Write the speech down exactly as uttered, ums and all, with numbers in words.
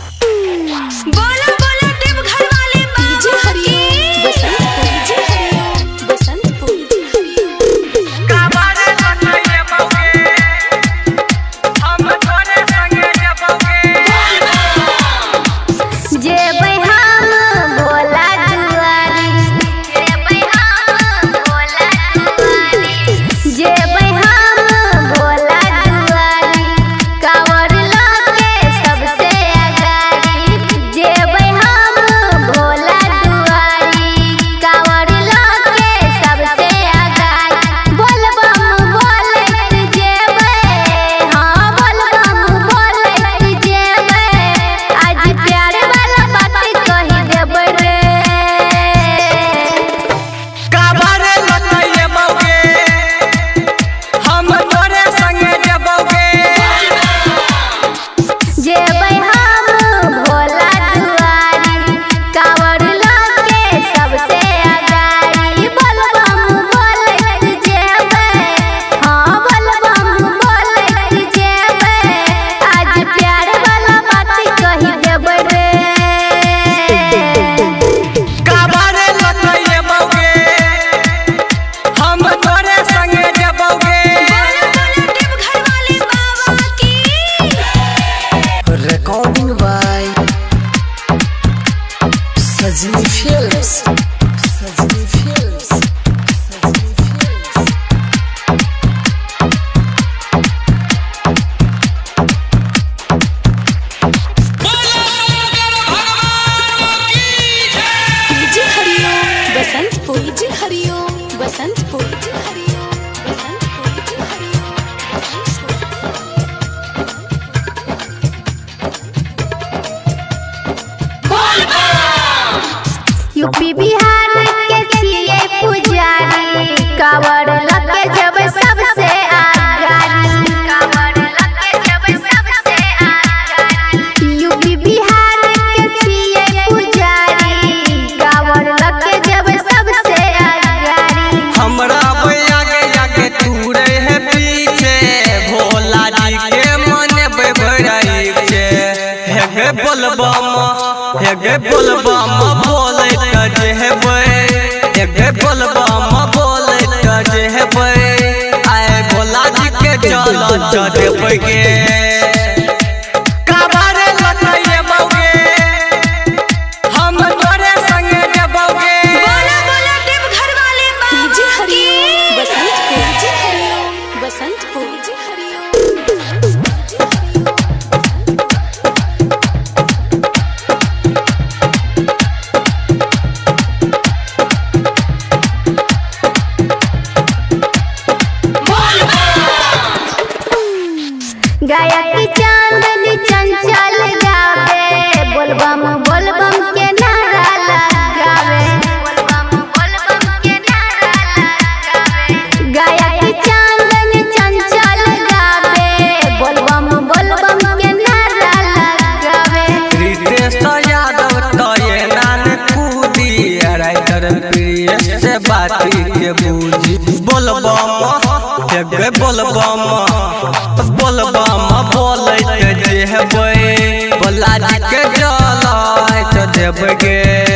बोलो बोलो देवघर वाले बाबा की बसंतपुर काबारे लटैले मौगे हम तोरे संगे जबोगे जेबै हम भोला दुआरी जेबै हम भोला दुआरी जेबै हम भोला दुआरी कांवर लगे सबसे आगारी जेबै हम भोला दुआरी कांवर लगे सबसे आगारी बोलबम बोलैत जेबै हाँ बोलबम बोलैत जेबै आज प्यार वाला बात कहि देबै रे काबारे लटैले मौगे हम तोरे संगे जबोगे जेबै हम भोला दुआरी कांवर लगे सबसे आगारी बोलबम बोलैत जेबै हाँ बोलबम बोलैत जेबै आज प्यार वाला बात कहि देबै रे काबारे लटैले मौगे हम तोरे संगे जबोगे देवघर वाले बाबा की Recording by Sajni Films. Sajni Films. Sajni Films. जी हरिओम बसंतपुर जी हरिओम बसंतपुर जी हरिओम बसंतपुर जी हरिओम यूपी बिहार के छिए पुजारी कांवर लगे जब सबसे आगारी कांवर लगे जब सबसे आगारी यूपी बिहार के छिए पुजारी कांवर लगे जब सबसे आगारी हमरा आगे आगे तू रहे पीछे भोला जी के मन बेबराई छे हे गे बोलबम हे गे बोलबम बोलैत जेबै हे गे बोलबम बोलैत जेबै आय भोला जी के चल चढ़बै गे काबारे लटैले मौगे हम तोरे संगे जबोगे बोलो बोलो देवघर वाले बाबा की बसंतपुर जी हरिओम बसंतपुर जी गायक चांदनी चंचल गावे बोलबम बोलबम के नारा लगावे बोलबम बोलबम के नारा लगावे गायक चांदनी चंचल गावे बोलबम बोलबम के नारा लगावे रितेश यादव तये नान कूदी राइटर प्रिय से बाती के बूझी बोलबम हे गे बोलबम बोलबम बोलैत जेबै भोला जी के जल देबै गे।